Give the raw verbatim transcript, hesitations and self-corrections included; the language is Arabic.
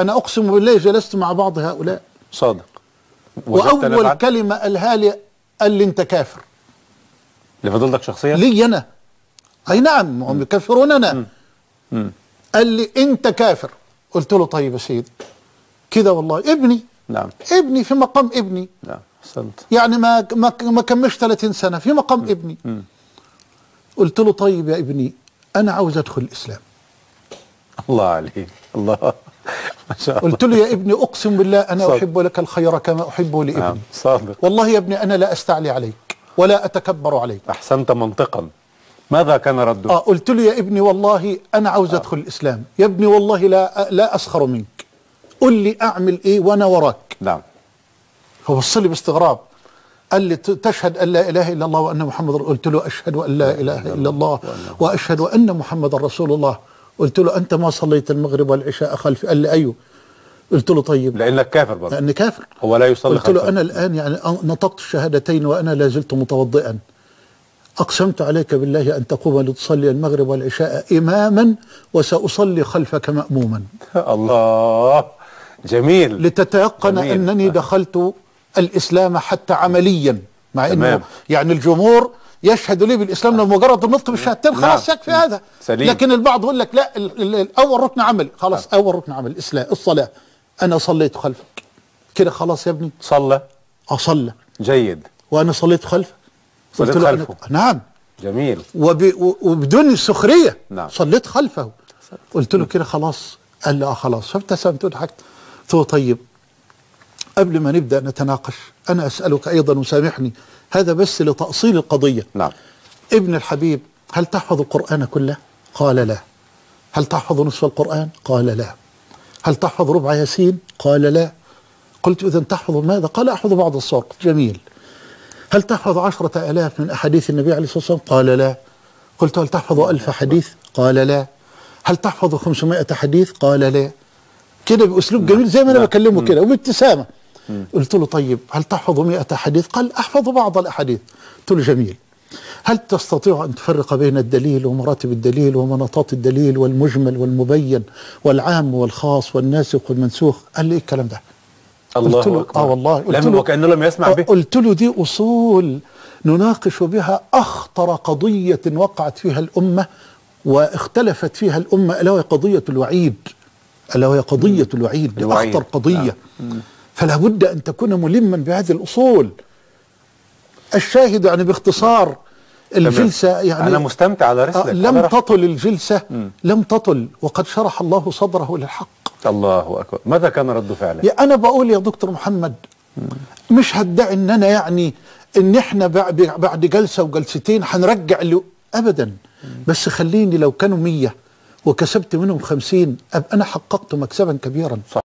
أنا أقسم بالله جلست مع بعض هؤلاء صادق. وأول كلمة قالها لي قال لي أنت كافر. لفضيلتك شخصيا؟ لي أنا. أي نعم، هم يكفروننا. قال لي أنت كافر. قلت له طيب يا سيدي كده والله ابني. نعم. ابني في مقام ابني. نعم أحسنت. يعني ما ما ما كملش ثلاثين سنة في مقام م. ابني. م. قلت له طيب يا ابني أنا عاوز أدخل الإسلام. الله عليك. الله ما شاء الله. قلت له يا ابني أقسم بالله أنا صادق. أحب لك الخير كما أحبه لابني. نعم صادق. والله يا ابني أنا لا أستعلي عليك ولا أتكبر عليك. أحسنت منطقا. ماذا كان رده؟ آه قلت له يا ابني والله أنا عاوز آه. أدخل الإسلام. يا ابني والله لا لا أسخر منك. قل لي أعمل إيه وأنا وراك. نعم. فبص لي باستغراب قال لي تشهد أن لا إله إلا الله وأن محمد. قلت له أشهد أن لا إله إلا الله وأشهد أن محمد رسول الله. قلت له أنت ما صليت المغرب والعشاء خلفي؟ قال لي أيوه. قلت له طيب لأنك كافر برضه. لأني كافر. هو لا يصلي قلت له أنا الآن يعني نطقت الشهادتين وأنا لا زلت متوضئا. أقسمت عليك بالله أن تقوم لتصلي المغرب والعشاء إماما وسأصلي خلفك مأموما. الله جميل. لتتيقن جميل. أنني دخلت الإسلام حتى عمليا، مع تمام. أنه يعني الجمهور يشهد لي بالإسلام لو مجرد النطق بالشهادتين خلاص نعم. يكفي هذا سليم. لكن البعض يقول لك لا أول ركن عمل خلاص أه. أول ركن عمل الإسلام الصلاة. أنا صليت خلفك كده خلاص يا ابني. صلى أصلى جيد وأنا صليت خلفه. صليت خلفه أنا... نعم جميل وب... وبدون سخرية نعم. صليت خلفه. قلت له كده خلاص. قال لي اه خلاص. فابتسمت وضحكت. قلت له طيب قبل ما نبدأ نتناقش أنا أسألك أيضا وسامحني هذا بس لتأصيل القضية. نعم. ابن الحبيب هل تحفظ القرآن كله؟ قال لا. هل تحفظ نصف القرآن؟ قال لا. هل تحفظ ربع ياسين؟ قال لا. قلت إذن تحفظ ماذا؟ قال أحفظ بعض الصور. جميل. هل تحفظ عشرة آلاف من أحاديث النبي عليه الصلاة والسلام؟ قال لا. قلت هل تحفظ ألف حديث؟ قال لا. هل تحفظ خمسمائة حديث؟ قال لا. كده بأسلوب جميل زي ما أنا بكلمه كده وبابتسامة. قلت له طيب هل تحفظ مئة حديث؟ قال أحفظ بعض الأحاديث. قلت له جميل. هل تستطيع أن تفرق بين الدليل ومراتب الدليل ومناطات الدليل والمجمل والمبين والعام والخاص والناسخ والمنسوخ؟ قال لي إيه الكلام ده؟ الله قلت له أكبر. آه والله قلت لم له وكأنه لم يسمع به. قلت له دي أصول نناقش بها أخطر قضية وقعت فيها الأمة واختلفت فيها الأمة ألا وهي قضية الوعيد. ألا وهي قضية الوعيد دي أخطر قضية. نعم. فلا بد أن تكون ملما بهذه الأصول. الشاهد يعني باختصار الجلسة يعني أنا مستمتع على رسلك. لم تطل الجلسة م. لم تطل وقد شرح الله صدره للحق. الله أكبر. ماذا كان رد فعله؟ يا أنا بقول يا دكتور محمد م. مش هدعي إن أنا يعني إن إحنا بعد جلسة وجلستين هنرجع له أبدا م. بس خليني لو كانوا مية وكسبت منهم خمسين أبقى أنا حققت مكسبا كبيرا. صح.